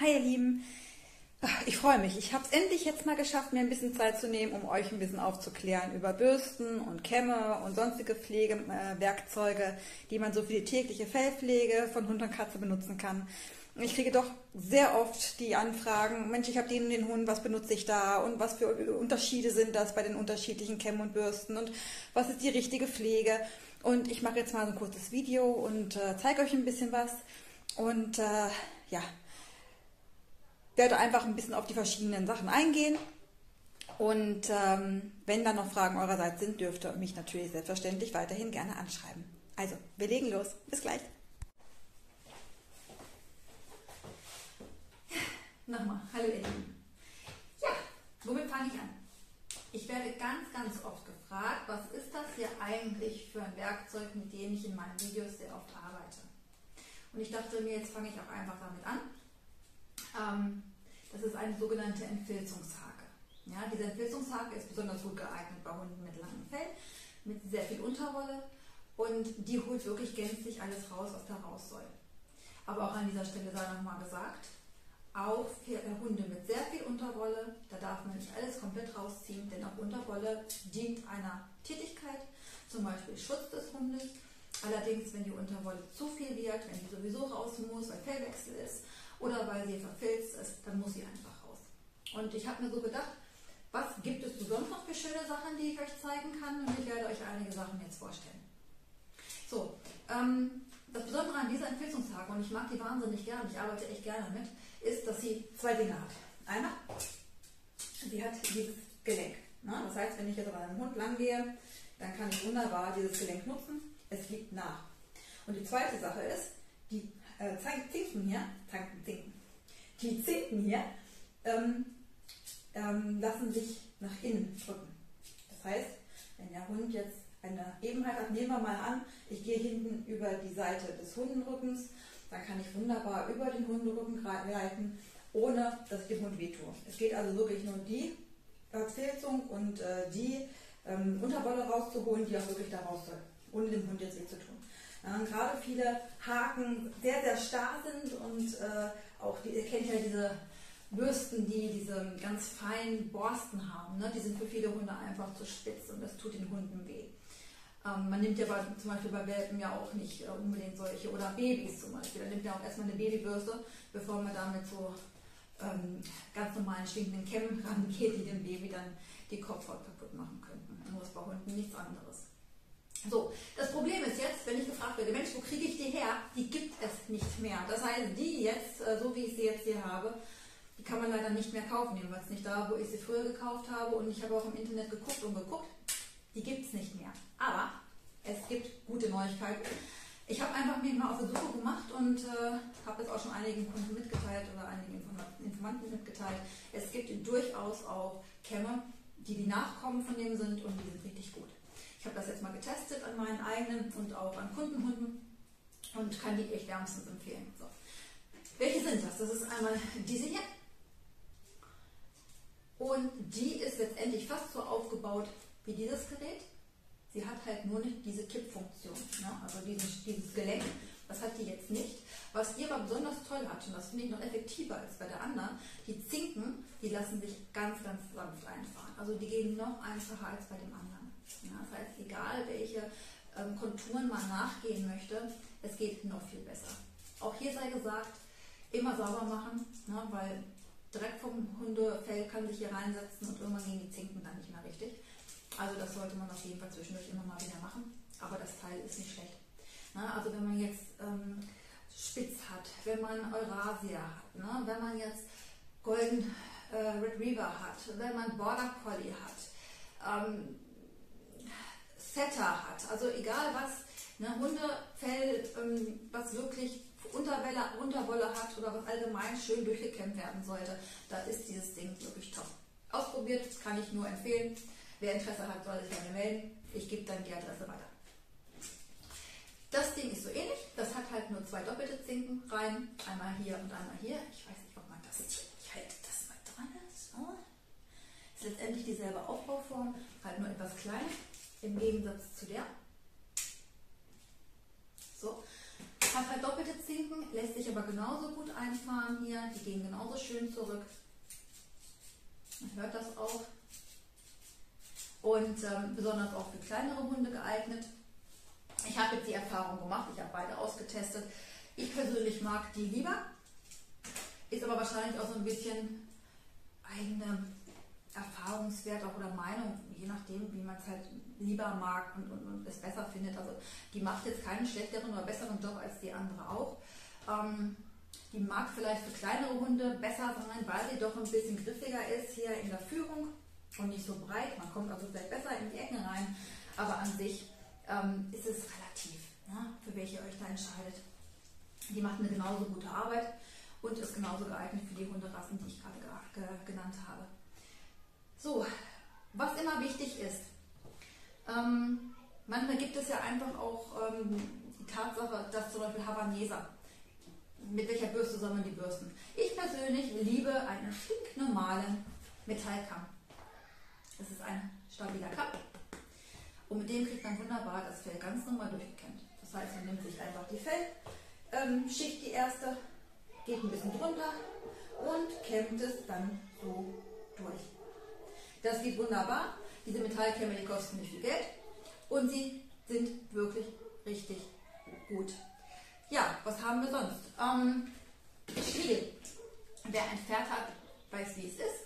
Hi ihr Lieben, ich freue mich. Ich habe es endlich jetzt mal geschafft, mir ein bisschen Zeit zu nehmen, um euch ein bisschen aufzuklären über Bürsten und Kämme und sonstige Pflegewerkzeuge, die man so für die tägliche Fellpflege von Hund und Katze benutzen kann. Ich kriege doch sehr oft die Anfragen, Mensch, ich habe den Hund, was benutze ich da und was für Unterschiede sind das bei den unterschiedlichen Kämmen und Bürsten und was ist die richtige Pflege. Und ich mache jetzt mal so ein kurzes Video und zeige euch ein bisschen was und ja, werde einfach ein bisschen auf die verschiedenen Sachen eingehen. Und wenn dann noch Fragen eurerseits sind, dürft ihr mich natürlich selbstverständlich weiterhin gerne anschreiben. Also, wir legen los. Bis gleich. Nochmal, hallo ihr Lieben. Ja, womit fange ich an? Ich werde ganz oft gefragt, was ist das hier eigentlich für ein Werkzeug, mit dem ich in meinen Videos sehr oft arbeite. Und ich dachte mir, jetzt fange ich auch einfach damit an. Das ist eine sogenannte Entfilzungshake. Ja, diese Entfilzungshake ist besonders gut geeignet bei Hunden mit langem Fell, mit sehr viel Unterwolle und die holt wirklich gänzlich alles raus, was da raus soll. Aber auch an dieser Stelle sei nochmal gesagt, auch für Hunde mit sehr viel Unterwolle, da darf man nicht alles komplett rausziehen, denn auch Unterwolle dient einer Tätigkeit, zum Beispiel Schutz des Hundes. Allerdings, wenn die Unterwolle zu viel wird, wenn die sowieso raus muss, weil Fellwechsel ist oder weil sie verfilzt ist, dann muss sie einfach raus. Und ich habe mir so gedacht, was gibt es sonst noch für schöne Sachen, die ich euch zeigen kann, und ich werde euch einige Sachen jetzt vorstellen. So, das Besondere an dieser Entfilzungshake, und ich mag die wahnsinnig gerne, ich arbeite echt gerne damit, ist, dass sie zwei Dinge hat. Einmal, sie hat dieses Gelenk. Ne? Das heißt, wenn ich jetzt bei einem Hund lang gehe, dann kann ich wunderbar dieses Gelenk nutzen. Es gibt nach. Und die zweite Sache ist, die Zinken hier lassen sich nach innen drücken. Das heißt, wenn der Hund jetzt eine Ebenheit hat, nehmen wir mal an, ich gehe hinten über die Seite des Hundenrückens, dann kann ich wunderbar über den Hundenrücken gleiten, ohne dass ich dem Hund wehtue. Es geht also wirklich nur die Filzung und die Unterwolle rauszuholen, die auch wirklich da raus soll, ohne dem Hund jetzt weh zu tun. Gerade viele Haken sehr starr sind und auch, ihr kennt ja diese Bürsten, die diese ganz feinen Borsten haben, ne? Die sind für viele Hunde einfach zu spitz und das tut den Hunden weh. Man nimmt ja zum Beispiel bei Welpen ja auch nicht unbedingt solche, oder Babys zum Beispiel, da nimmt ja auch erstmal eine Babybürste, bevor man damit so ganz normalen stinkenden Kämmen rangeht, die dem Baby dann die Kopfhaut kaputt machen könnten. Nur ist bei Hunden nichts anderes. So, das Problem ist jetzt, wenn ich gefragt werde, Mensch, wo kriege ich die her? Die gibt es nicht mehr. Das heißt, die jetzt, so wie ich sie jetzt hier habe, die kann man leider nicht mehr kaufen, jedenfalls nicht da, wo ich sie früher gekauft habe. Und ich habe auch im Internet geguckt, die gibt es nicht mehr. Aber es gibt gute Neuigkeiten. Ich habe einfach mich mal auf die Suche gemacht und habe das auch schon einigen Kunden mitgeteilt oder einigen Informanten mitgeteilt. Es gibt durchaus auch Kämme, die Nachkommen von dem sind, und die sind richtig gut. Ich habe das jetzt mal getestet an meinen eigenen und auch an Kundenhunden und kann die echt wärmstens empfehlen. So. Welche sind das? Das ist einmal diese hier. Und die ist letztendlich fast so aufgebaut wie dieses Gerät. Sie hat halt nur nicht diese Kippfunktion, ne? Also dieses Gelenk, das hat die jetzt nicht. Was die aber besonders toll hat, und das finde ich noch effektiver als bei der anderen, die Zinken, die lassen sich ganz sanft einfahren. Also die gehen noch einfacher als bei dem anderen. Ja, das heißt, egal welche Konturen man nachgehen möchte, es geht noch viel besser. Auch hier sei gesagt, immer sauber machen, ne, weil Dreck vom Hundefell kann sich hier reinsetzen und irgendwann gehen die Zinken dann nicht mehr richtig. Also das sollte man auf jeden Fall zwischendurch immer mal wieder machen, aber das Teil ist nicht schlecht. Na, also wenn man jetzt Spitz hat, wenn man Eurasia hat, ne, wenn man jetzt Golden Retriever hat, wenn man Border Collie hat, Setter hat, also egal was, ne, Hundefell, was wirklich Unterwolle hat oder was allgemein schön durchgekämmt werden sollte, da ist dieses Ding wirklich top. Ausprobiert, kann ich nur empfehlen. Wer Interesse hat, soll sich gerne melden. Ich gebe dann die Adresse weiter. Das Ding ist so ähnlich. Das hat halt nur zwei doppelte Zinken rein. Einmal hier und einmal hier. Ich weiß nicht, ob man das sieht. Ich halte das mal dran. So. Ist letztendlich dieselbe Aufbauform, halt nur etwas kleiner im Gegensatz zu der. So. Hat halt doppelte Zinken, lässt sich aber genauso gut einfahren hier. Die gehen genauso schön zurück. Man hört das auch. Und besonders auch für kleinere Hunde geeignet. Ich habe jetzt die Erfahrung gemacht, ich habe beide ausgetestet. Ich persönlich mag die lieber. Ist aber wahrscheinlich auch so ein bisschen eigene Erfahrungswert auch oder Meinung, je nachdem, wie man es halt lieber mag und es besser findet. Also die macht jetzt keinen schlechteren oder besseren Job als die andere auch. Die mag vielleicht für kleinere Hunde besser sein, weil sie doch ein bisschen griffiger ist hier in der Führung und nicht so breit. Man kommt also vielleicht besser in die Ecken rein, aber an sich ist es relativ, ne, für welche ihr euch da entscheidet. Die macht eine genauso gute Arbeit und ist genauso geeignet für die Hunderassen, die ich gerade genannt habe. So, was immer wichtig ist, manchmal gibt es ja einfach auch die Tatsache, dass zum Beispiel Havaneser, mit welcher Bürste soll man die bürsten? Ich persönlich liebe einen stinknormalen Metallkamm. Das ist ein stabiler Kamm und mit dem kriegt man wunderbar das Fell ganz normal durchgekämmt. Das heißt, man nimmt sich einfach die Fellschicht, die erste, geht ein bisschen drunter und kämmt es dann so durch. Das geht wunderbar. Diese Metallkämme, die kosten nicht viel Geld und sie sind wirklich richtig gut. Ja, was haben wir sonst? Stiel. Wer ein Pferd hat, weiß, wie es ist.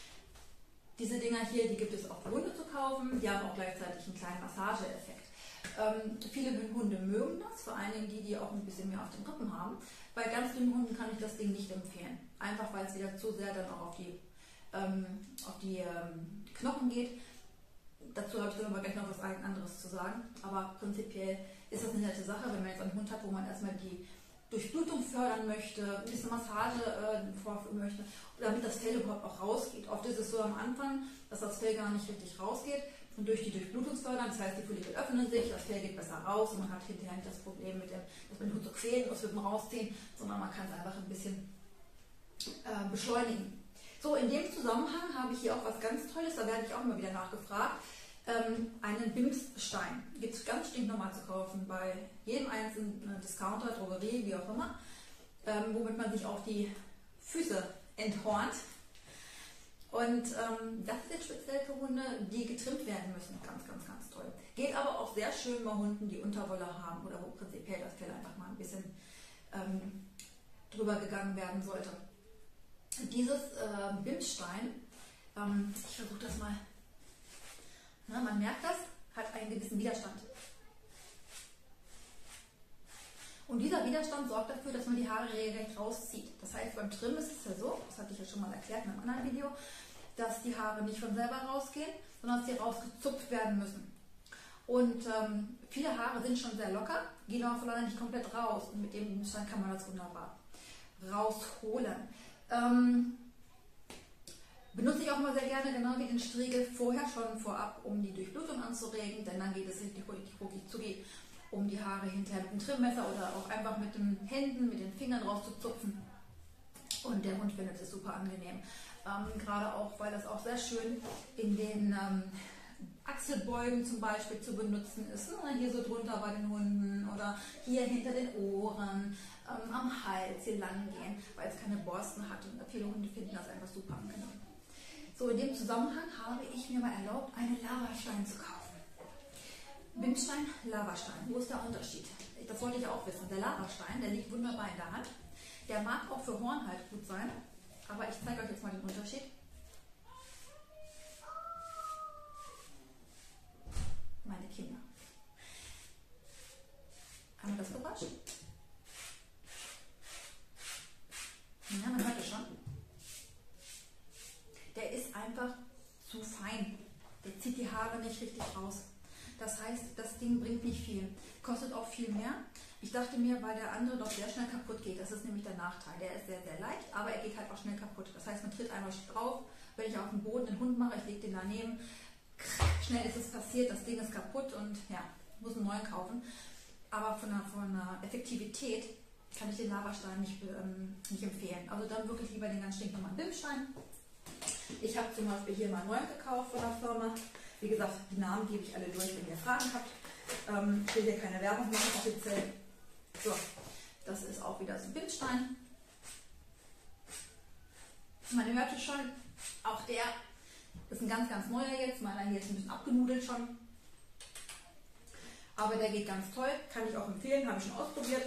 Diese Dinger hier, die gibt es auch für Hunde zu kaufen. Die haben auch gleichzeitig einen kleinen Massageeffekt. Viele Hunde mögen das, vor allem die auch ein bisschen mehr auf den Rippen haben. Bei ganz dünnen Hunden kann ich das Ding nicht empfehlen. Einfach weil es wieder zu sehr dann auch auf die Knochen geht. Dazu habe ich dann aber gleich noch was anderes zu sagen. Aber prinzipiell ist das eine nette Sache, wenn man jetzt einen Hund hat, wo man erstmal die Durchblutung fördern möchte, ein bisschen Massage vorführen möchte, damit das Fell überhaupt auch rausgeht. Oft ist es so am Anfang, dass das Fell gar nicht richtig rausgeht und durch die Durchblutung fördern, das heißt, die Follikel öffnen sich, das Fell geht besser raus und man hat hinterher nicht das Problem mit dem, dass man den Hund so quälen muss mit dem Rausziehen, sondern man kann es einfach ein bisschen beschleunigen. So, in dem Zusammenhang habe ich hier auch was ganz Tolles, da werde ich auch immer wieder nachgefragt. Einen Bimsstein gibt es ganz stinknormal zu kaufen bei jedem einzelnen Discounter, Drogerie, wie auch immer, womit man sich auch die Füße enthornt. Und das ist jetzt speziell für Hunde, die getrimmt werden müssen. Ganz, ganz, ganz toll. Geht aber auch sehr schön bei Hunden, die Unterwolle haben oder wo prinzipiell das Fell einfach mal ein bisschen drüber gegangen werden sollte. Dieses Bimsstein, ich versuche das mal. Na, man merkt das, hat einen gewissen Widerstand. Und dieser Widerstand sorgt dafür, dass man die Haare regelrecht rauszieht. Das heißt, beim Trimmen ist es ja so, das hatte ich ja schon mal erklärt in einem anderen Video, dass die Haare nicht von selber rausgehen, sondern dass sie rausgezupft werden müssen. Und viele Haare sind schon sehr locker, gehen aber leider nicht komplett raus. Und mit dem Widerstand kann man das wunderbar rausholen. Benutze ich auch mal sehr gerne, genau wie den Striegel, vorher schon vorab, um die Durchblutung anzuregen, denn dann geht es richtig rucki um die Haare hinterher mit dem Trimmmesser oder auch einfach mit den Händen, mit den Fingern rauszuzupfen. Und der Hund findet es super angenehm. Gerade auch, weil das auch sehr schön in den Achselbeugen zum Beispiel zu benutzen ist. Hier so drunter bei den Hunden oder hier hinter den Ohren, am Hals hier lang gehen, weil es keine Borsten hat. Und viele Hunde finden das einfach super angenehm. So, in dem Zusammenhang habe ich mir mal erlaubt, einen Lavastein zu kaufen. Bimsstein, Lavastein. Wo ist der Unterschied? Das wollte ich auch wissen. Der Lavastein, der liegt wunderbar in der Hand. Der mag auch für Horn halt gut sein. Aber ich zeige euch jetzt mal den Unterschied. Meine Kinder. Haben wir das Geräusch? Ja, man hört es schon. Der ist einfach zu fein. Der zieht die Haare nicht richtig raus. Das heißt, das Ding bringt nicht viel. Kostet auch viel mehr. Ich dachte mir, weil der andere doch sehr schnell kaputt geht. Das ist nämlich der Nachteil. Der ist sehr, sehr leicht, aber er geht halt auch schnell kaputt. Das heißt, man tritt einmal drauf. Wenn ich auf dem Boden einen Hund mache, ich lege den daneben. Schnell ist es passiert, das Ding ist kaputt und ja, muss einen neuen kaufen. Aber von der Effektivität kann ich den Lavastein nicht empfehlen. Also dann wirklich lieber den ganz stinknormalen Bimsstein. Ich habe zum Beispiel hier mal einen neuen gekauft von der Firma. Wie gesagt, die Namen gebe ich alle durch, wenn ihr Fragen habt. Ich will hier keine Werbung machen offiziell. So, das ist auch wieder so ein Bindstein. Man hört es schon, auch der ist ein ganz, ganz neuer jetzt. Meiner hier ist ein bisschen abgenudelt schon. Aber der geht ganz toll, kann ich auch empfehlen, habe ich schon ausprobiert.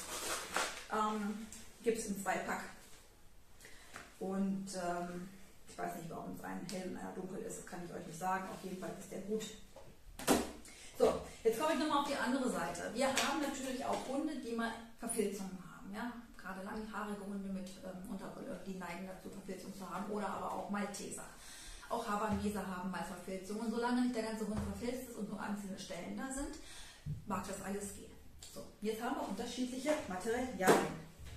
Gibt es in 2 Pack. Und ich weiß nicht, warum es ein hell und einer dunkel ist, das kann ich euch nicht sagen. Auf jeden Fall ist der gut. So, jetzt komme ich nochmal auf die andere Seite. Wir haben natürlich auch Hunde, die mal Verfilzungen haben. Ja? Gerade langhaarige Hunde mit Unterwolle, die neigen dazu, Verfilzungen zu haben. Oder aber auch Malteser. Auch Havaneser haben mal Verfilzungen. Und solange nicht der ganze Hund verfilzt ist und nur einzelne Stellen da sind, mag das alles gehen. So, jetzt haben wir unterschiedliche Materialien.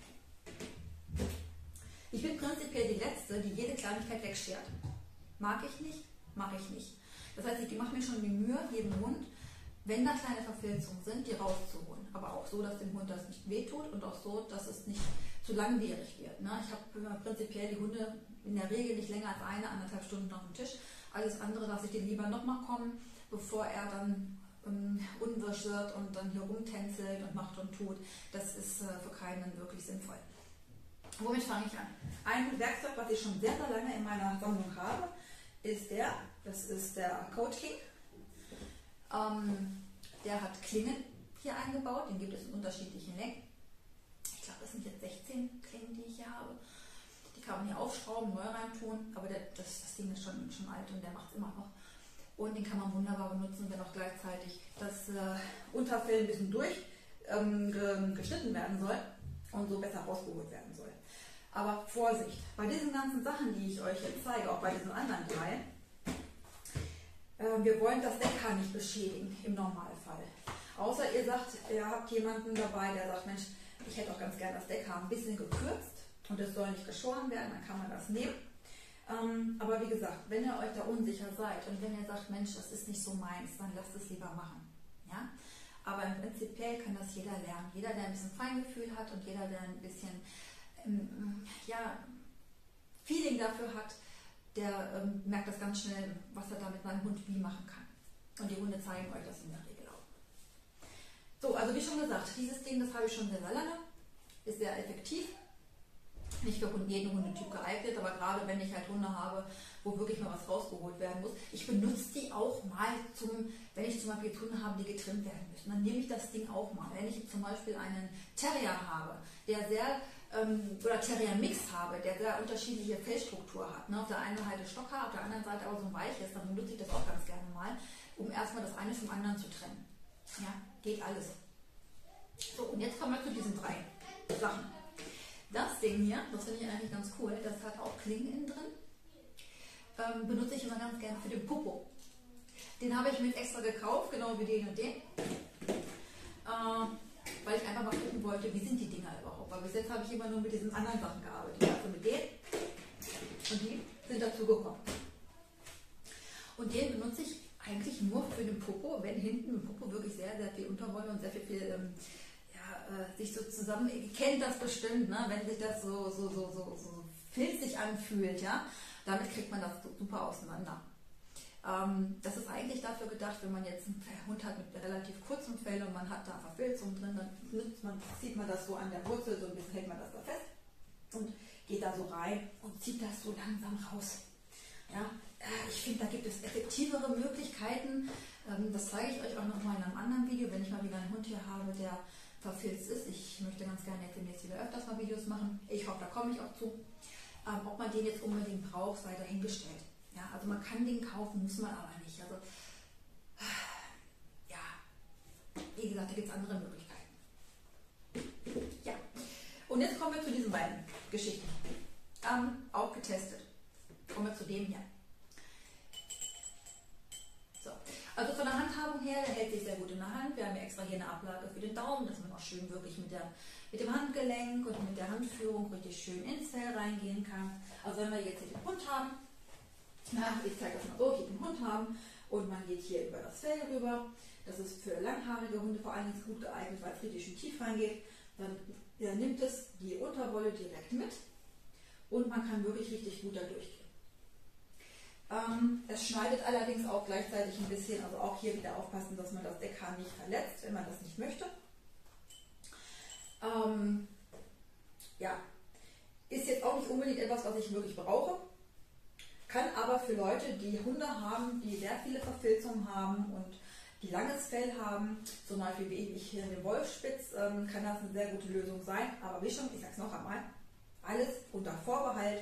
Ich bin prinzipiell die Letzte, die jede Kleinigkeit wegschert. Mag ich nicht, mache ich nicht. Das heißt, ich mache mir schon die Mühe, jedem Hund, wenn da kleine Verfilzungen sind, die rauszuholen. Aber auch so, dass dem Hund das nicht wehtut und auch so, dass es nicht zu langwierig wird. Ne? Ich habe prinzipiell die Hunde in der Regel nicht länger als 1,5 Stunden auf dem Tisch. Alles andere lasse ich den lieber nochmal kommen, bevor er dann unwirsch wird und dann hier rumtänzelt und macht und tut. Das ist für keinen wirklich sinnvoll. Womit fange ich an? Ein Werkzeug, was ich schon sehr, sehr lange in meiner Sammlung habe, ist das ist der Code King. Der hat Klingen hier eingebaut, den gibt es in unterschiedlichen Längen. Ich glaube, das sind jetzt 16 Klingen, die ich hier habe. Die kann man hier aufschrauben, neu reintun, aber das Ding ist schon alt und der macht es immer noch. Und den kann man wunderbar benutzen, wenn auch gleichzeitig das Unterfell ein bisschen geschnitten werden soll und so besser rausgeholt werden soll. Aber Vorsicht, bei diesen ganzen Sachen, die ich euch jetzt zeige, auch bei diesen anderen Teilen, wir wollen das Deckhaar nicht beschädigen im Normalfall. Außer ihr habt jemanden dabei, der sagt, Mensch, ich hätte auch ganz gerne das Deckhaar ein bisschen gekürzt und es soll nicht geschoren werden, dann kann man das nehmen. Aber wie gesagt, wenn ihr euch da unsicher seid und wenn ihr sagt, Mensch, das ist nicht so meins, dann lasst es lieber machen. Ja? Aber im Prinzipiell kann das jeder lernen. Jeder, der ein bisschen Feingefühl hat und jeder, der ein bisschen Feeling dafür hat, der merkt das ganz schnell, was er da mit seinem Hund wie machen kann. Und die Hunde zeigen euch das in der Regel auch. So, also wie schon gesagt, dieses Ding, das habe ich schon sehr, sehr lange, ist sehr effektiv. Nicht für jeden Hundetyp geeignet, aber gerade wenn ich halt Hunde habe, wo wirklich mal was rausgeholt werden muss. Ich benutze die auch mal wenn ich zum Beispiel Hunde habe, die getrimmt werden müssen, dann nehme ich das Ding auch mal. Wenn ich zum Beispiel einen Terrier habe, der sehr oder Terrier-Mix habe, der sehr unterschiedliche Fellstruktur hat. Ne? Auf der einen Seite Stockhaar, auf der anderen Seite aber so ein weiches, dann benutze ich das auch ganz gerne mal, um erstmal das eine vom anderen zu trennen. Ja, geht alles. So, und jetzt kommen wir zu diesen 3 Sachen. Das Ding hier, das finde ich eigentlich ganz cool, das hat auch Klingen innen drin. Benutze ich immer ganz gerne für den Popo. Den habe ich mir extra gekauft, genau wie den und den. Weil ich einfach mal gucken wollte, wie sind die Dinger überhaupt. Weil bis jetzt habe ich immer nur mit diesen anderen Sachen gearbeitet. Also mit denen und die sind dazu gekommen. Und den benutze ich eigentlich nur für den Popo, wenn hinten im Popo wirklich sehr, sehr viel Unterwolle und sehr viel sich so zusammen, ihr kennt das bestimmt, ne? Wenn sich das so filzig anfühlt, ja, damit kriegt man das super auseinander. Das ist eigentlich dafür gedacht, wenn man jetzt einen Hund hat mit relativ kurzem Fell und man hat da Verfilzung drin, dann zieht man das so an der Wurzel, so ein bisschen hält man das da fest und geht da so rein und zieht das so langsam raus. Ja, ich finde, da gibt es effektivere Möglichkeiten. Das zeige ich euch auch noch mal in einem anderen Video, wenn ich mal wieder einen Hund hier habe, der verfilzt ist. Ich möchte ganz gerne jetzt demnächst wieder öfters mal Videos machen. Ich hoffe, da komme ich auch zu. Ob man den jetzt unbedingt braucht, sei dahingestellt. Ja, also man kann den kaufen, muss man aber nicht. Also, ja, wie gesagt, da gibt es andere Möglichkeiten. Ja, und jetzt kommen wir zu diesen beiden Geschichten. Auch getestet. Kommen wir zu dem hier. So, also von der Handhabung her, der hält sich sehr gut in der Hand. Wir haben ja extra hier eine Ablage für den Daumen, dass man auch schön wirklich mit dem Handgelenk und mit der Handführung richtig schön ins Fell reingehen kann. Also wenn wir jetzt hier den Hund haben, ich zeige das mal so, hier den Hund haben und man geht hier über das Fell rüber. Das ist für langhaarige Hunde vor allem gut geeignet, weil es richtig schön tief reingeht. Dann nimmt es die Unterwolle direkt mit und man kann wirklich richtig gut da durchgehen. Es schneidet allerdings auch gleichzeitig ein bisschen, also auch hier wieder aufpassen, dass man das Deckhaar nicht verletzt, wenn man das nicht möchte. Ja, ist jetzt auch nicht unbedingt etwas, was ich wirklich brauche. Kann aber für Leute, die Hunde haben, die sehr viele Verfilzungen haben und die langes Fell haben, zum Beispiel wie ich hier in den Wolfspitz, kann das eine sehr gute Lösung sein. Aber wie schon, ich sage es noch einmal, alles unter Vorbehalt.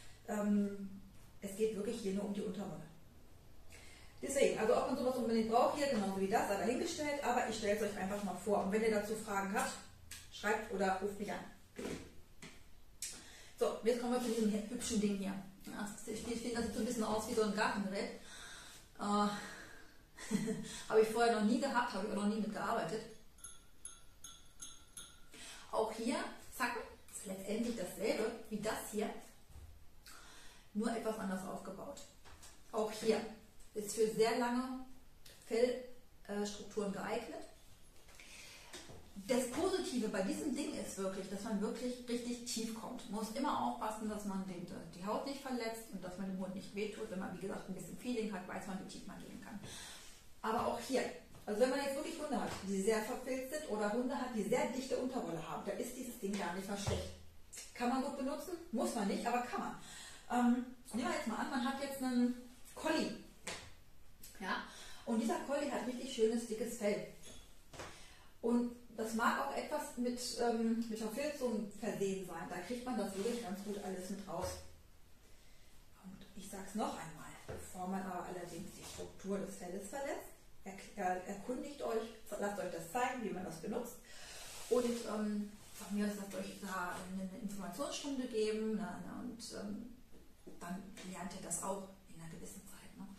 Es geht wirklich hier nur um die Unterwolle. Deswegen, also ob man sowas unbedingt braucht hier, genauso wie das, sei dahingestellt, aber ich stelle es euch einfach mal vor. Und wenn ihr dazu Fragen habt, schreibt oder ruft mich an. So, jetzt kommen wir zu diesem hübschen Ding hier. Ja, ich finde, das sieht so ein bisschen aus wie so ein Gartengerät. Habe ich vorher noch nie gehabt, habe ich auch noch nie mitgearbeitet. Auch hier, zack, ist letztendlich dasselbe wie das hier, nur etwas anders aufgebaut. Auch hier ist für sehr lange Fellstrukturen geeignet. Das Positive bei diesem Ding ist wirklich, dass man wirklich richtig tief kommt. Man muss immer aufpassen, dass man die Haut nicht verletzt und dass man dem Hund nicht wehtut. Wenn man, wie gesagt, ein bisschen Feeling hat, weiß man, wie tief man gehen kann. Aber auch hier, also wenn man jetzt wirklich Hunde hat, die sehr verfilzt sind oder Hunde hat, die sehr dichte Unterwolle haben, da ist dieses Ding gar nicht mal schlecht. Kann man gut benutzen, muss man nicht, aber kann man. Nehmen wir jetzt mal an, man hat jetzt einen Collie. Ja? Und dieser Collie hat richtig schönes, dickes Fell. Und das mag auch etwas mit Verfilzung versehen sein. Da kriegt man das wirklich ganz gut alles mit raus. Und ich sage es noch einmal, bevor man aber allerdings die Struktur des Felles verletzt, erkundigt euch, lasst euch das zeigen, wie man das benutzt. Und von mir aus lasst euch da eine Informationsstunde geben und dann lernt ihr das auch in einer gewissen Zeit. Ne?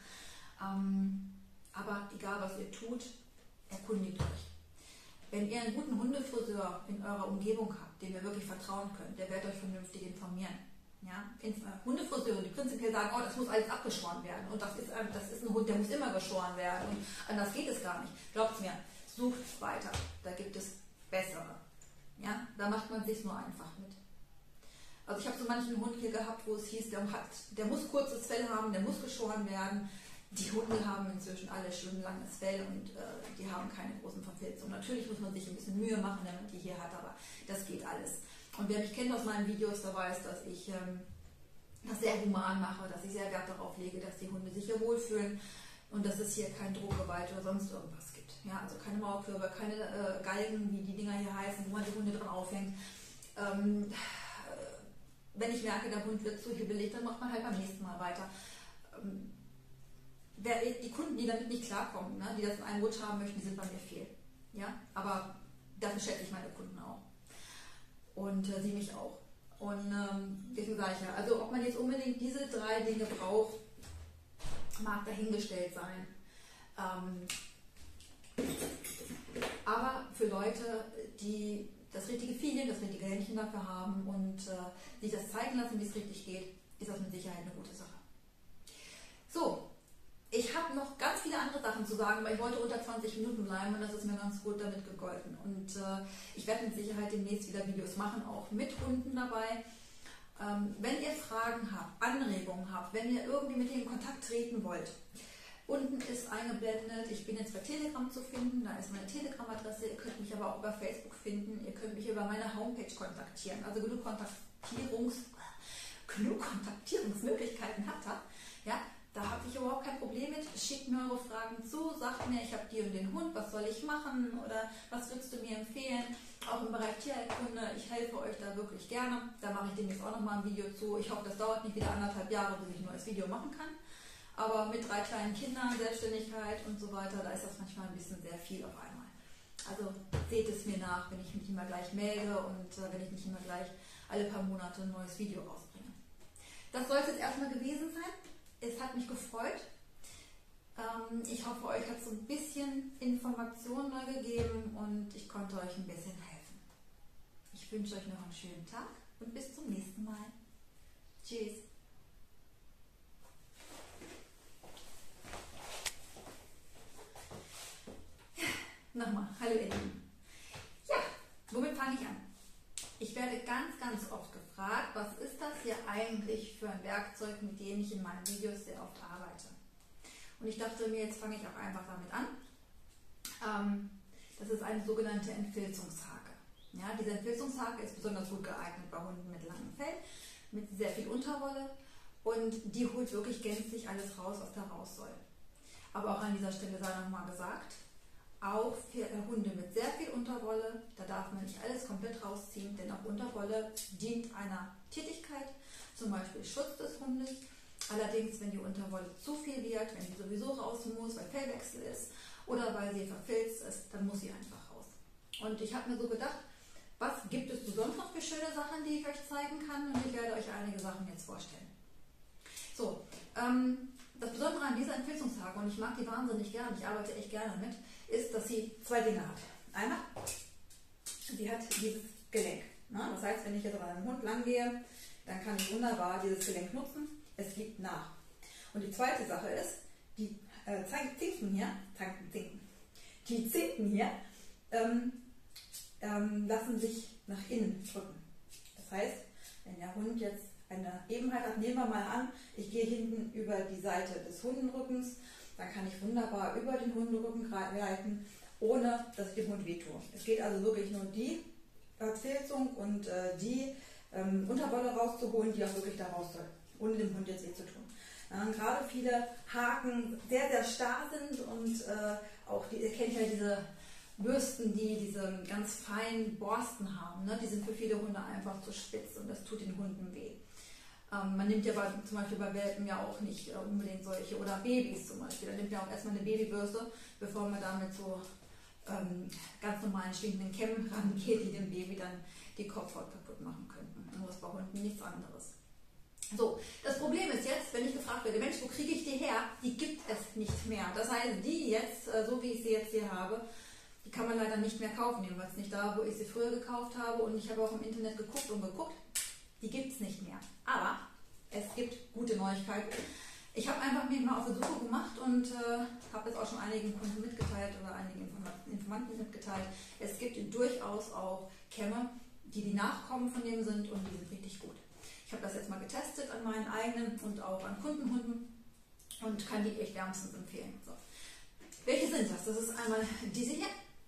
Aber egal was ihr tut, erkundigt euch. Wenn ihr einen guten Hundefriseur in eurer Umgebung habt, dem ihr wirklich vertrauen könnt, der wird euch vernünftig informieren. Ja? Hundefriseure, die prinzipiell sagen, oh, das muss alles abgeschoren werden und das ist ein Hund, der muss immer geschoren werden und anders geht es gar nicht. Glaubt mir, sucht weiter, da gibt es bessere. Ja? Da macht man es sich nur einfach mit. Also ich habe so manchen Hund hier gehabt, wo es hieß, der muss kurzes Fell haben, der muss geschoren werden. Die Hunde haben inzwischen alle schön langes Fell und die haben keine großen Verfilzungen. Natürlich muss man sich ein bisschen Mühe machen, wenn man die hier hat, aber das geht alles. Und wer mich kennt aus meinen Videos, der weiß, dass ich das sehr human mache, dass ich sehr Wert darauf lege, dass die Hunde sich hier wohlfühlen und dass es hier kein Drohgewalt oder sonst irgendwas gibt. Ja, also keine Maulkürbe, keine Galgen, wie die Dinger hier heißen, wo man die Hunde dran aufhängt. Wenn ich merke, der Hund wird zu hibbelig, dann macht man halt beim nächsten Mal weiter. Die Kunden, die damit nicht klarkommen, ne, die das in einem Rutsch haben möchten, die sind bei mir fehl. Ja? Aber dafür schätze ich meine Kunden auch. Und sie mich auch. Und deswegen sage ich ja, also ob man jetzt unbedingt diese 3 Dinge braucht, mag dahingestellt sein. Aber für Leute, die das richtige Feeling, das richtige Händchen dafür haben und sich das zeigen lassen, wie es richtig geht, ist das mit Sicherheit eine gute Sache. So, ich habe noch ganz viele andere Sachen zu sagen, aber ich wollte unter 20 Minuten bleiben und das ist mir ganz gut damit gegolten. Und ich werde mit Sicherheit demnächst wieder Videos machen, auch mit Hunden dabei. Wenn ihr Fragen habt, Anregungen habt, wenn ihr irgendwie mit denen in Kontakt treten wollt, unten ist eingeblendet, ich bin jetzt bei Telegram zu finden, da ist meine Telegram-Adresse, ihr könnt mich aber auch über Facebook finden, ihr könnt mich über meine Homepage kontaktieren, also genug Kontaktierungsmöglichkeiten habt ihr, ja, da habe ich überhaupt kein Problem mit, schickt mir eure Fragen zu, sagt mir, ich habe die und den Hund, was soll ich machen oder was würdest du mir empfehlen, auch im Bereich Tierheilkunde, ich helfe euch da wirklich gerne, da mache ich demnächst auch nochmal ein Video zu, ich hoffe, das dauert nicht wieder 1,5 Jahre, bis ich ein neues Video machen kann. Aber mit 3 kleinen Kindern, Selbstständigkeit und so weiter, da ist das manchmal ein bisschen sehr viel auf einmal. Also seht es mir nach, wenn ich mich immer gleich melde und wenn ich nicht immer gleich alle paar Monate ein neues Video rausbringe. Das soll es jetzt erstmal gewesen sein. Es hat mich gefreut. Ich hoffe, euch hat so ein bisschen Informationen neu gegeben und ich konnte euch ein bisschen helfen. Ich wünsche euch noch einen schönen Tag und bis zum nächsten Mal. Tschüss. Nochmal, hallo ihr Lieben. Ja, womit fange ich an? Ich werde ganz, ganz oft gefragt, was ist das hier eigentlich für ein Werkzeug, mit dem ich in meinen Videos sehr oft arbeite. Und ich dachte mir, jetzt fange ich auch einfach damit an. Das ist eine sogenannte Entfilzungshake. Ja, diese Entfilzungshake ist besonders gut geeignet bei Hunden mit langem Fell, mit sehr viel Unterwolle, und die holt wirklich gänzlich alles raus, was da raus soll. Aber auch an dieser Stelle sei nochmal gesagt, auch für Hunde mit sehr viel Unterwolle, da darf man nicht alles komplett rausziehen, denn auch Unterwolle dient einer Tätigkeit, zum Beispiel Schutz des Hundes. Allerdings, wenn die Unterwolle zu viel wird, wenn die sowieso raus muss, weil Fellwechsel ist oder weil sie verfilzt ist, dann muss sie einfach raus. Und ich habe mir so gedacht, was gibt es sonst noch für schöne Sachen, die ich euch zeigen kann, und ich werde euch einige Sachen jetzt vorstellen. So, das Besondere an dieser Entfilzungshake, und ich mag die wahnsinnig gerne, ich arbeite echt gerne mit, ist, dass sie zwei Dinge hat. Einmal, sie hat dieses Gelenk. Ne? Das heißt, wenn ich jetzt bei einem Hund lang gehe, dann kann ich wunderbar dieses Gelenk nutzen. Es gibt nach. Und die zweite Sache ist, die Zinken hier lassen sich nach innen drücken. Das heißt, wenn der Hund jetzt eine Ebenheit hat, nehmen wir mal an, ich gehe hinten über die Seite des Hundenrückens, dann kann ich wunderbar über den Hundenrücken gleiten, ohne dass ich dem Hund wehtue. Es geht also wirklich nur die Verfilzung und die Unterwolle rauszuholen, die auch wirklich da raus soll, ohne dem Hund jetzt weh zu tun. Gerade viele Haken sehr, sehr starr sind und auch, ihr kennt ja diese Bürsten, die diese ganz feinen Borsten haben, ne? Die sind für viele Hunde einfach zu spitz und das tut den Hunden weh. Man nimmt ja zum Beispiel bei Welpen ja auch nicht unbedingt solche, oder Babys zum Beispiel, da nimmt ja auch erstmal eine Babybürste, bevor man damit so ganz normalen stinkenden Kämmen rangeht, die dem Baby dann die Kopfhaut kaputt machen könnten. Nur ist bei Hunden nichts anderes. So, das Problem ist jetzt, wenn ich gefragt werde, Mensch, wo kriege ich die her? Die gibt es nicht mehr. Das heißt, die jetzt, so wie ich sie jetzt hier habe, die kann man leider nicht mehr kaufen, jedenfalls nicht da, wo ich sie früher gekauft habe, und ich habe auch im Internet geguckt, die gibt es nicht mehr. Aber es gibt gute Neuigkeiten. Ich habe einfach mich mal auf die Suche gemacht und habe es auch schon einigen Kunden mitgeteilt oder einigen Informanten mitgeteilt. Es gibt durchaus auch Kämme, die Nachkommen von dem sind, und die sind richtig gut. Ich habe das jetzt mal getestet an meinen eigenen und auch an Kundenhunden und kann die echt wärmstens empfehlen. So. Welche sind das? Das ist einmal diese hier.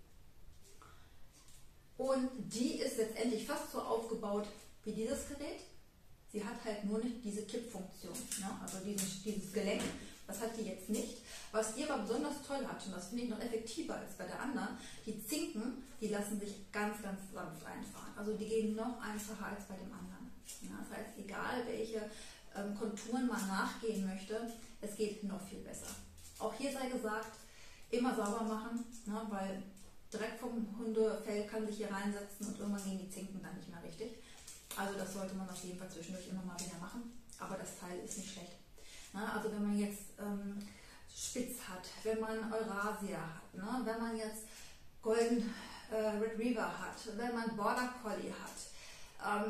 Und die ist letztendlich fast so aufgebaut wie dieses Gerät. Sie hat halt nur nicht diese Kippfunktion, ne? Also dieses Gelenk, das hat die jetzt nicht. Was die aber besonders toll hat, und das finde ich noch effektiver als bei der anderen, die Zinken, die lassen sich ganz, ganz sanft einfahren. Also die gehen noch einfacher als bei dem anderen. Ja, das heißt, egal welche Konturen man nachgehen möchte, es geht noch viel besser. Auch hier sei gesagt, immer sauber machen, ne? Weil Dreck vom Hundefell kann sich hier reinsetzen und irgendwann gehen die Zinken dann nicht mehr richtig. Also das sollte man auf jeden Fall zwischendurch immer mal wieder machen, aber das Teil ist nicht schlecht. Na, also wenn man jetzt Spitz hat, wenn man Eurasia hat, ne? Wenn man jetzt Golden Retriever hat, wenn man Border Collie hat,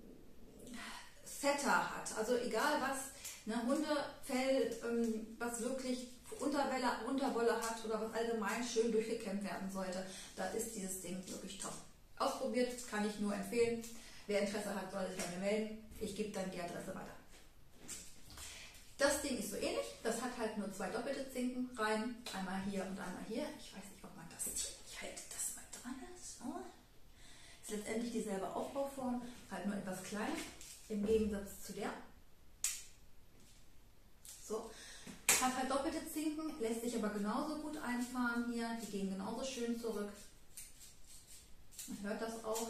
Setter hat, also egal was, ne? Hundefell, was wirklich Unterwolle hat oder was allgemein schön durchgekämmt werden sollte, da ist dieses Ding wirklich top. Ausprobiert, kann ich nur empfehlen. Wer Interesse hat, soll sich bei mir melden. Ich gebe dann die Adresse weiter. Das Ding ist so ähnlich. Das hat halt nur zwei doppelte Zinken rein. Einmal hier und einmal hier. Ich weiß nicht, ob man das sieht. Ich halte das mal dran. So. Ist letztendlich dieselbe Aufbauform, halt nur etwas kleiner. Im Gegensatz zu der. So. Hat halt doppelte Zinken, lässt sich aber genauso gut einfahren hier. Die gehen genauso schön zurück. Man hört das auch.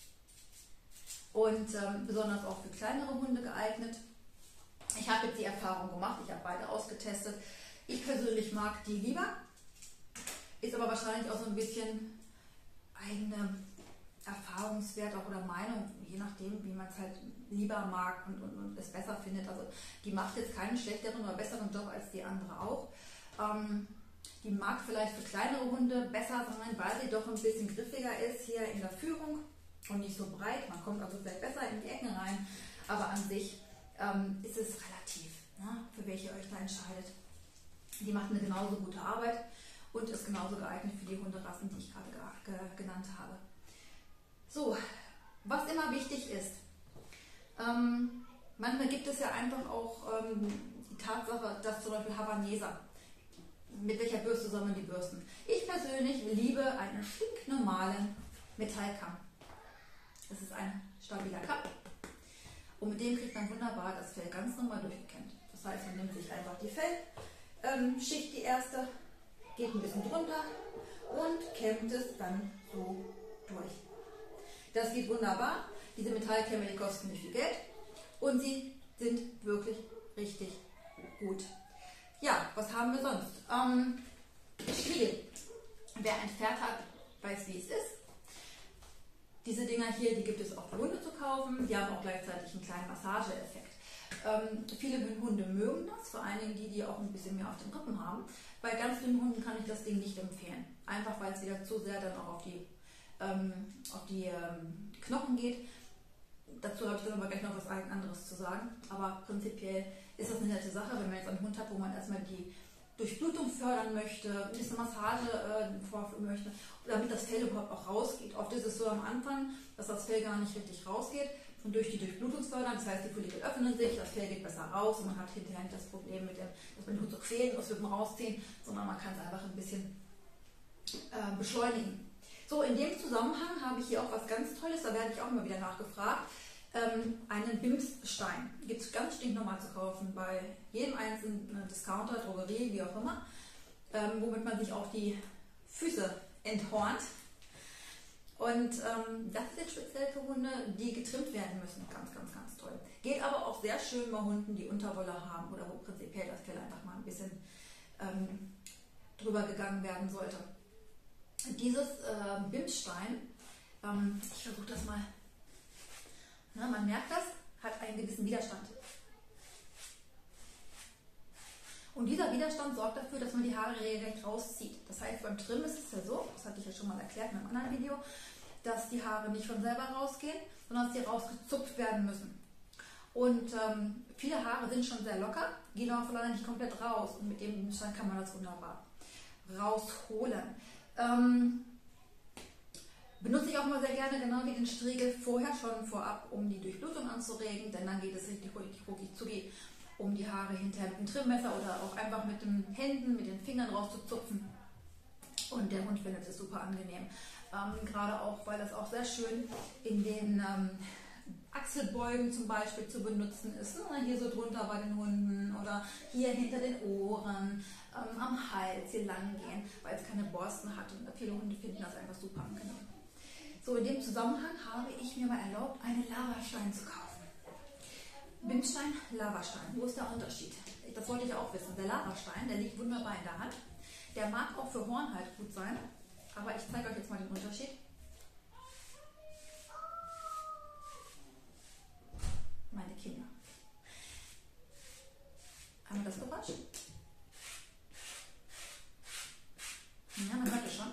Und besonders auch für kleinere Hunde geeignet. Ich habe jetzt die Erfahrung gemacht, ich habe beide ausgetestet. Ich persönlich mag die lieber, ist aber wahrscheinlich auch so ein bisschen eigene Erfahrungswert auch oder Meinung, je nachdem, wie man es halt lieber mag und es besser findet. Also die macht jetzt keinen schlechteren oder besseren Job als die andere auch. Die mag vielleicht für kleinere Hunde besser sein, weil sie doch ein bisschen griffiger ist hier in der Führung und nicht so breit. Man kommt also vielleicht besser in die Ecken rein, aber an sich ist es relativ, ne, für welche ihr euch da entscheidet. Die macht eine genauso gute Arbeit und ist genauso geeignet für die Hunderassen, die ich gerade genannt habe. So, was immer wichtig ist, manchmal gibt es ja einfach auch die Tatsache, dass zum Beispiel Havaneser, mit welcher Bürste soll man die bürsten? Ich persönlich liebe einen stinknormalen Metallkamm. Das ist ein stabiler Kapp und mit dem kriegt man wunderbar das Fell ganz normal durchgekämmt. Das heißt, man nimmt sich einfach die Fellschicht, die erste, geht ein bisschen drunter und kämmt es dann so durch. Das geht wunderbar. Diese Metallkämme, die kosten nicht viel Geld und sie sind wirklich richtig gut. Ja, was haben wir sonst? Stiel. Wer ein Pferd hat, weiß, wie es ist. Diese Dinger hier, die gibt es auch für Hunde zu kaufen. Die haben auch gleichzeitig einen kleinen Massageeffekt. Viele Hunde mögen das, vor allen Dingen die auch ein bisschen mehr auf den Rippen haben. Bei ganz dünnen Hunden kann ich das Ding nicht empfehlen. Einfach weil es wieder zu sehr dann auch auf die Knochen geht. Dazu habe ich dann aber gleich noch was anderes zu sagen. Aber prinzipiell ist das eine nette Sache, wenn man jetzt einen Hund hat, wo man erstmal die Durchblutung fördern möchte, ein bisschen Massage vorführen möchte, damit das Fell überhaupt auch rausgeht. Oft ist es so am Anfang, dass das Fell gar nicht richtig rausgeht und durch die Durchblutung fördern, das heißt, die Follikel öffnen sich, das Fell geht besser raus und man hat hinterher nicht das Problem mit dem, dass man den Hund so quälen muss mit dem Rausziehen, sondern man kann es einfach ein bisschen beschleunigen. So, in dem Zusammenhang habe ich hier auch was ganz Tolles, da werde ich auch immer wieder nachgefragt. Einen Bimsstein gibt es ganz stinknormal zu kaufen bei jedem einzelnen Discounter, Drogerie, wie auch immer, womit man sich auch die Füße enthornt. Und das ist jetzt speziell für Hunde, die getrimmt werden müssen. Ganz, ganz, ganz toll. Geht aber auch sehr schön bei Hunden, die Unterwolle haben oder wo prinzipiell das Fell einfach mal ein bisschen drüber gegangen werden sollte. Dieses Bimsstein, ich versuche das mal. Na, man merkt das, hat einen gewissen Widerstand. Und dieser Widerstand sorgt dafür, dass man die Haare regelrecht rauszieht. Das heißt, beim Trimmen ist es ja so, das hatte ich ja schon mal erklärt in einem anderen Video, dass die Haare nicht von selber rausgehen, sondern dass sie rausgezupft werden müssen. Und viele Haare sind schon sehr locker, gehen aber leider nicht komplett raus. Und mit dem Widerstand kann man das wunderbar rausholen. Benutze ich auch mal sehr gerne, genau wie den Striegel, vorher schon vorab, um die Durchblutung anzuregen, denn dann geht es richtig ruckig zugi, um die Haare hinterher mit dem Trimmmesser oder auch einfach mit den Händen, mit den Fingern rauszuzupfen. Und der Hund findet es super angenehm. Gerade auch, weil das auch sehr schön in den Achselbeugen zum Beispiel zu benutzen ist. Hier so drunter bei den Hunden oder hier hinter den Ohren, am Hals hier lang gehen, weil es keine Borsten hat. Und viele Hunde finden das einfach super angenehm. So, in dem Zusammenhang habe ich mir mal erlaubt, einen Lavastein zu kaufen. Bimsstein, Lavastein. Wo ist der Unterschied? Das wollte ich auch wissen. Der Lavastein, der liegt wunderbar in der Hand. Der mag auch für Horn halt gut sein, aber ich zeige euch jetzt mal den Unterschied. Meine Kinder. Haben wir das Geräusch? Ja, man hört es schon.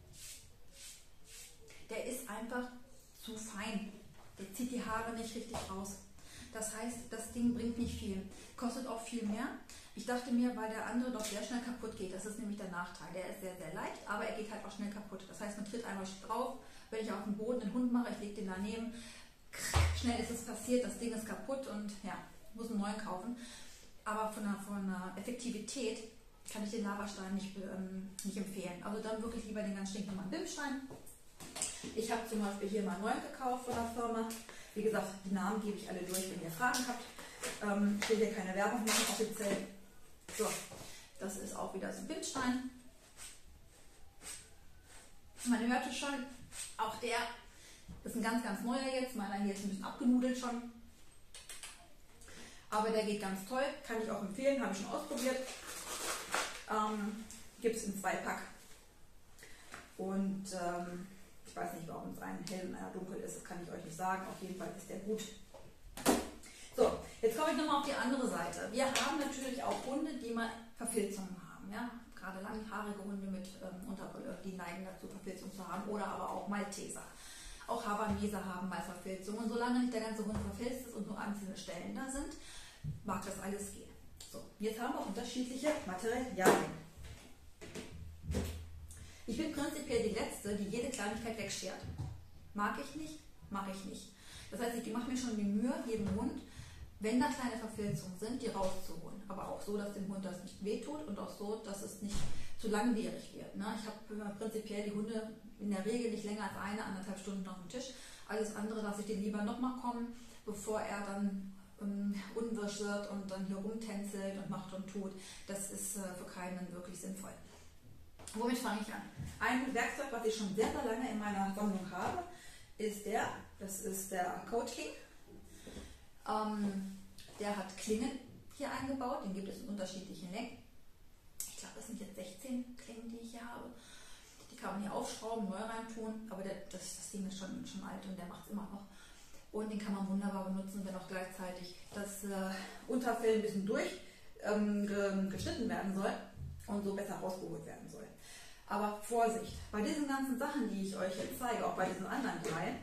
Der ist einfach zu fein. Der zieht die Haare nicht richtig raus. Das heißt, das Ding bringt nicht viel. Kostet auch viel mehr. Ich dachte mir, weil der andere doch sehr schnell kaputt geht. Das ist nämlich der Nachteil. Der ist sehr, sehr leicht, aber er geht halt auch schnell kaputt. Das heißt, man tritt einmal drauf. Wenn ich auf dem Boden einen Hund mache, ich lege den daneben. Schnell ist es passiert, das Ding ist kaputt und ja, muss einen neuen kaufen. Aber von der Effektivität kann ich den Lavastein nicht empfehlen. Also dann wirklich lieber den ganz stinknormalen Bimsstein. Ich habe zum Beispiel hier mal 9 gekauft von der Firma. Wie gesagt, die Namen gebe ich alle durch, wenn ihr Fragen habt. Ich will hier keine Werbung machen offiziell. So, das ist auch wieder so ein Bimsstein. Man hört es schon, auch der ist ein ganz, ganz neuer jetzt. Meiner hier ist ein bisschen abgenudelt schon. Aber der geht ganz toll, kann ich auch empfehlen, habe ich schon ausprobiert. Gibt es in 2 Pack. Und ich weiß nicht, warum es einen hell und einer dunkel ist, das kann ich euch nicht sagen. Auf jeden Fall ist der gut. So, jetzt komme ich nochmal auf die andere Seite. Wir haben natürlich auch Hunde, die mal Verfilzungen haben. Ja? Gerade langhaarige Hunde mit Unterwolle, die neigen dazu, Verfilzungen zu haben. Oder aber auch Malteser. Auch Havaneser haben mal Verfilzungen. Solange nicht der ganze Hund verfilzt ist und nur einzelne Stellen da sind, mag das alles gehen. So, jetzt haben wir unterschiedliche Materialien. Ich bin prinzipiell die Letzte, die jede Kleinigkeit wegschert. Mag ich nicht, mache ich nicht. Das heißt, ich mache mir schon die Mühe, jedem Hund, wenn da kleine Verfilzungen sind, die rauszuholen. Aber auch so, dass dem Hund das nicht wehtut und auch so, dass es nicht zu langwierig wird. Ne? Ich habe prinzipiell die Hunde in der Regel nicht länger als 1,5 Stunden auf dem Tisch. Alles andere lasse ich den lieber nochmal kommen, bevor er dann unwirsch wird und dann hier rumtänzelt und macht und tut. Das ist für keinen wirklich sinnvoll. Womit fange ich an? Ein Werkzeug, was ich schon sehr, sehr lange in meiner Sammlung habe, ist das ist der Code King. Der hat Klingen hier eingebaut, den gibt es in unterschiedlichen Längen. Ich glaube, das sind jetzt 16 Klingen, die ich hier habe. Die kann man hier aufschrauben, neu reintun, aber das Ding ist schon alt und der macht es immer noch. Und den kann man wunderbar benutzen, wenn auch gleichzeitig das Unterfell ein bisschen geschnitten werden soll und so besser rausgeholt werden soll. Aber Vorsicht, bei diesen ganzen Sachen, die ich euch jetzt zeige, auch bei diesen anderen Teilen,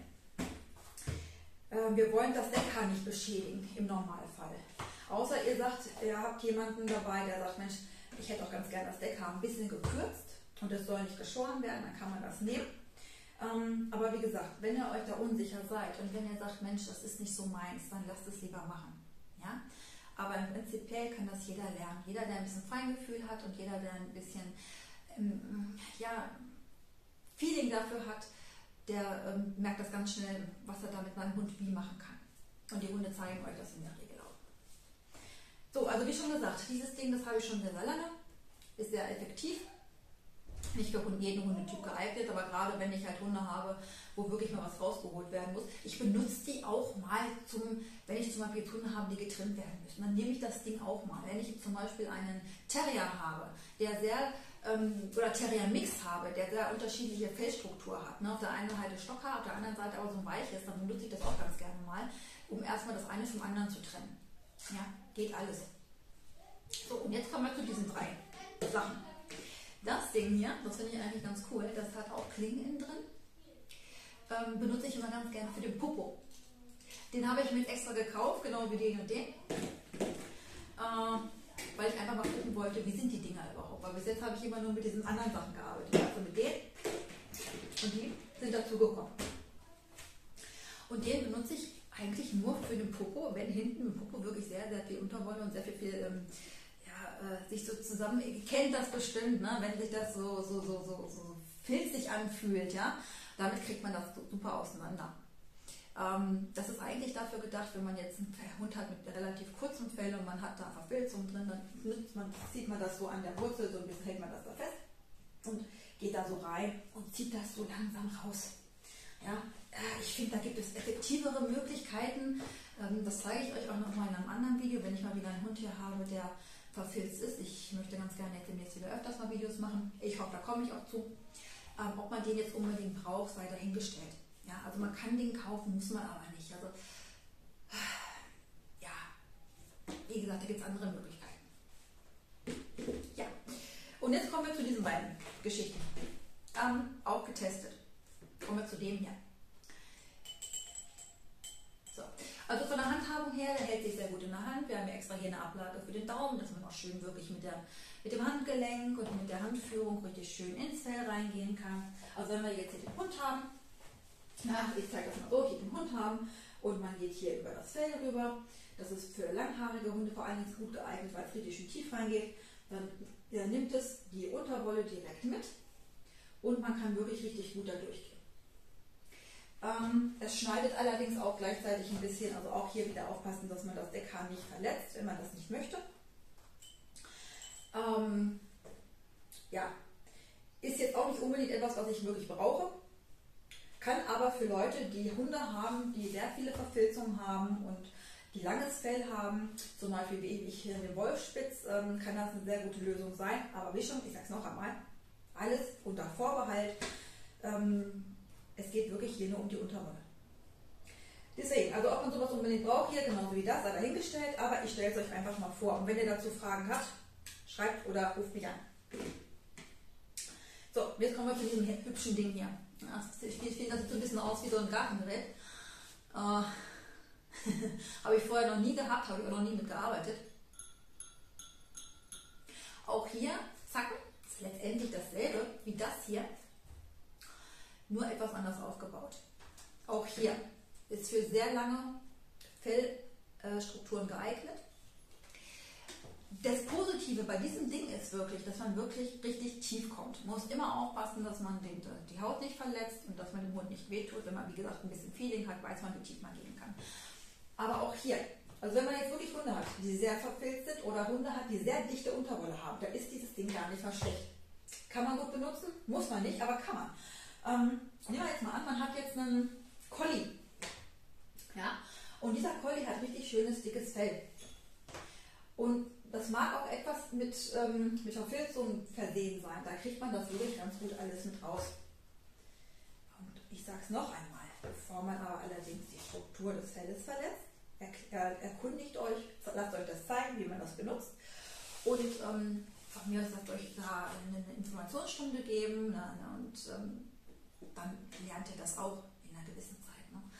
wir wollen das Deckhaar nicht beschädigen im Normalfall. Außer ihr sagt, ihr habt jemanden dabei, der sagt, Mensch, ich hätte auch ganz gerne das Deckhaar ein bisschen gekürzt und es soll nicht geschoren werden, dann kann man das nehmen. Aber wie gesagt, wenn ihr euch da unsicher seid und wenn ihr sagt, Mensch, das ist nicht so meins, dann lasst es lieber machen. Ja? Aber im Prinzipiell kann das jeder lernen. Jeder, der ein bisschen Feingefühl hat und jeder, der ein bisschen Feeling dafür hat, der merkt das ganz schnell, was er da mit seinem Hund wie machen kann. Und die Hunde zeigen euch das in der Regel auch. So, also wie schon gesagt, dieses Ding, das habe ich schon sehr, sehr lange, ist sehr effektiv. Nicht für jeden Hundetyp geeignet, aber gerade wenn ich halt Hunde habe, wo wirklich mal was rausgeholt werden muss. Ich benutze die auch mal wenn ich zum Beispiel jetzt Hunde habe, die getrimmt werden müssen, dann nehme ich das Ding auch mal. Wenn ich zum Beispiel einen Terrier habe, oder Terrier-Mix habe, der sehr unterschiedliche Fellstruktur hat. Ne? Auf der einen Seite Stockhaar, auf der anderen Seite aber so ein weiches, dann benutze ich das auch ganz gerne mal, um erstmal das eine vom anderen zu trennen. Ja, geht alles. So, und jetzt kommen wir zu diesen 3 Sachen. Das Ding hier, das finde ich eigentlich ganz cool, das hat auch Klingen innen drin. Benutze ich immer ganz gerne für den Popo. Den habe ich mir jetzt extra gekauft, genau wie den und den. Weil ich einfach mal gucken wollte, wie sind die Dinger überhaupt. Weil bis jetzt habe ich immer nur mit diesen anderen Sachen gearbeitet. Also mit denen. Und die sind dazu gekommen. Und den benutze ich eigentlich nur für den Popo, wenn hinten im Popo wirklich sehr, sehr viel Unterwolle und sehr viel sich so zusammen, ihr kennt das bestimmt, ne? Wenn sich das so filzig anfühlt, ja, damit kriegt man das super auseinander. Das ist eigentlich dafür gedacht, wenn man jetzt einen Hund hat mit relativ kurzem Fell und man hat da Verfilzung drin, dann zieht man das so an der Wurzel, so ein bisschen hält man das da fest und geht da so rein und zieht das so langsam raus. Ja, ich finde, da gibt es effektivere Möglichkeiten. Das zeige ich euch auch noch mal in einem anderen Video, wenn ich mal wieder einen Hund hier habe, der verfilzt ist. Ich möchte ganz gerne jetzt demnächst wieder öfters mal Videos machen. Ich hoffe, da komme ich auch zu. Ob man den jetzt unbedingt braucht, sei dahingestellt. Ja, also man kann den kaufen, muss man aber nicht. Also, ja, wie gesagt, da gibt es andere Möglichkeiten. Ja, und jetzt kommen wir zu diesen beiden Geschichten. Auch getestet. Kommen wir zu dem hier. So. Also von der Handhabung her, der hält sich sehr gut in der Hand. Wir haben ja extra hier eine Ablage für den Daumen, dass man auch schön wirklich mit dem Handgelenk und mit der Handführung richtig schön ins Fell reingehen kann. Also wenn wir jetzt hier den Hund haben, ich zeige das mal so, hier den Hund haben und man geht hier über das Fell rüber. Das ist für langhaarige Hunde vor allem gut geeignet, weil es richtig schön tief reingeht. Dann nimmt es die Unterwolle direkt mit und man kann wirklich richtig gut da durchgehen. Es schneidet allerdings auch gleichzeitig ein bisschen, also auch hier wieder aufpassen, dass man das Deckhaar nicht verletzt, wenn man das nicht möchte. Ja, ist jetzt auch nicht unbedingt etwas, was ich wirklich brauche, kann aber für Leute, die Hunde haben, die sehr viele Verfilzungen haben und die langes Fell haben, zum Beispiel wie ich hier den Wolfspitz, kann das eine sehr gute Lösung sein. Aber wie schon, ich sage es noch einmal, alles unter Vorbehalt. Es geht wirklich hier nur um die Unterwolle. Deswegen, also ob man sowas unbedingt braucht hier, genauso wie das, sei dahingestellt, aber ich stelle es euch einfach mal vor. Und wenn ihr dazu Fragen habt, schreibt oder ruft mich an. So, jetzt kommen wir zu diesem hübschen Ding hier. Ich finde, das sieht so ein bisschen aus wie so ein Gartengerät. Habe ich vorher noch nie gehabt, habe ich auch noch nie mitgearbeitet. Auch hier, zacken, ist letztendlich dasselbe wie das hier, nur etwas anders aufgebaut. Auch hier ist für sehr lange Fellstrukturen geeignet. das Positive bei diesem Ding ist wirklich, dass man wirklich richtig tief kommt. Man muss immer aufpassen, dass man die Haut nicht verletzt und dass man dem Hund nicht wehtut. Wenn man, wie gesagt, ein bisschen Feeling hat, weiß man, wie tief man gehen kann. Aber auch hier, also wenn man jetzt wirklich Hunde hat, die sehr verfilzt sind oder Hunde hat, die sehr dichte Unterwolle haben, da ist dieses Ding gar nicht mal schlecht. Kann man gut benutzen, muss man nicht, aber kann man. Nehmen wir jetzt mal an, man hat jetzt einen Collie. Ja? Und dieser Collie hat richtig schönes, dickes Fell. Und das mag auch etwas mit Verfilzung versehen sein. Da kriegt man das wirklich ganz gut alles mit raus. Und ich sage es noch einmal, bevor man aber allerdings die Struktur des Felles verletzt, erkundigt euch, lasst euch das zeigen, wie man das benutzt. Und von mir aus lasst euch da eine Informationsstunde geben, und dann lernt ihr das auch in einer gewissen Zeit. Ne?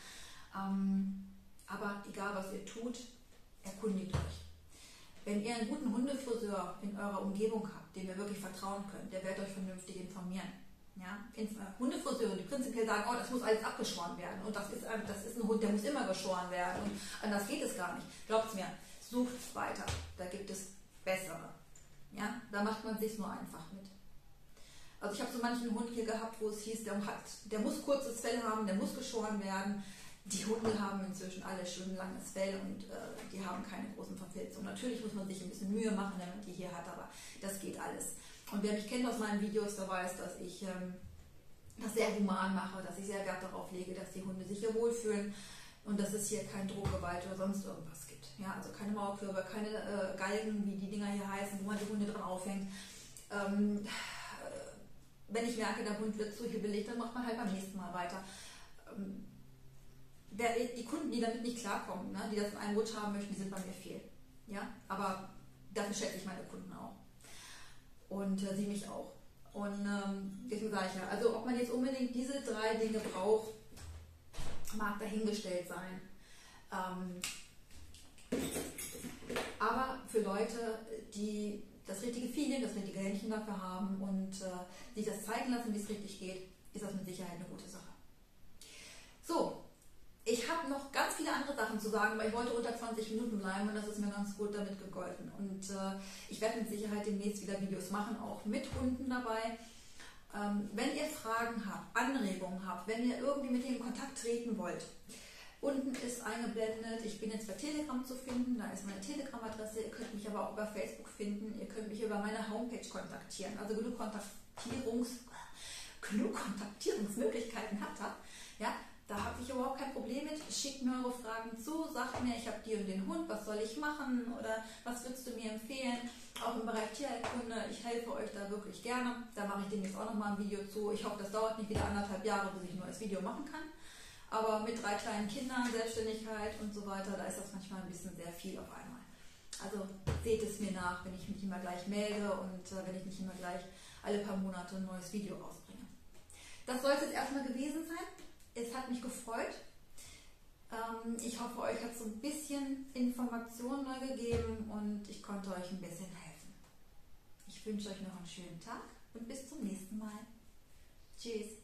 Aber egal was ihr tut, erkundigt euch. Wenn ihr einen guten Hundefriseur in eurer Umgebung habt, dem ihr wirklich vertrauen könnt, der wird euch vernünftig informieren. Ja? Hundefriseure, die prinzipiell sagen, oh, das muss alles abgeschoren werden und das ist ein Hund, der muss immer geschoren werden und anders geht es gar nicht. Glaubt mir, sucht weiter, da gibt es bessere. Ja? Da macht man es sich nur einfach mit. Also ich habe so manchen Hund hier gehabt, wo es hieß, der muss kurzes Fell haben, der muss geschoren werden. Die Hunde haben inzwischen alle schön langes Fell und die haben keine großen Verfilzungen. Natürlich muss man sich ein bisschen Mühe machen, wenn man die hier hat, aber das geht alles. Und wer mich kennt aus meinen Videos, der weiß, dass ich das sehr human mache, dass ich sehr Wert darauf lege, dass die Hunde sich hier wohlfühlen und dass es hier kein Drohgewalt oder sonst irgendwas gibt. Ja, also keine Maulkörbe, keine Galgen, wie die Dinger hier heißen, wo man die Hunde dran aufhängt. Wenn ich merke, der Hund wird zu hibbelig, dann macht man halt beim nächsten Mal weiter. Die Kunden, die damit nicht klarkommen, ne, die das in einem Rutsch haben möchten, die sind bei mir fehl. Ja? Aber dafür schätze ich meine Kunden auch. Und sie mich auch. Und deswegen sage ich ja, also ob man jetzt unbedingt diese 3 Dinge braucht, mag dahingestellt sein. Aber für Leute, die das richtige Feeling, das richtige Händchen dafür haben und sich das zeigen lassen, wie es richtig geht, ist das mit Sicherheit eine gute Sache. So. Ich habe noch ganz viele andere Sachen zu sagen, weil ich wollte unter 20 Minuten bleiben und das ist mir ganz gut damit gegolten. Und ich werde mit Sicherheit demnächst wieder Videos machen, auch mit Hunden dabei. Wenn ihr Fragen habt, Anregungen habt, wenn ihr irgendwie mit denen in Kontakt treten wollt, unten ist eingeblendet, ich bin jetzt bei Telegram zu finden, da ist meine Telegram-Adresse, ihr könnt mich aber auch über Facebook finden, ihr könnt mich über meine Homepage kontaktieren, also genug Kontaktierungsmöglichkeiten habt ihr, ja. Da habe ich überhaupt kein Problem mit. Schickt mir eure Fragen zu, sagt mir, ich habe die und den Hund, was soll ich machen oder was würdest du mir empfehlen? Auch im Bereich Tierheilkunde, ich helfe euch da wirklich gerne. Da mache ich demnächst auch nochmal ein Video zu. Ich hoffe, das dauert nicht wieder 1,5 Jahre, bis ich ein neues Video machen kann. Aber mit 3 kleinen Kindern, Selbstständigkeit und so weiter, da ist das manchmal ein bisschen sehr viel auf einmal. Also seht es mir nach, wenn ich mich immer gleich melde und wenn ich nicht immer gleich alle paar Monate ein neues Video rausbringe. Das soll es jetzt erstmal gewesen sein. Es hat mich gefreut. Ich hoffe, euch hat so ein bisschen Informationen neu gegeben und ich konnte euch ein bisschen helfen. Ich wünsche euch noch einen schönen Tag und bis zum nächsten Mal. Tschüss.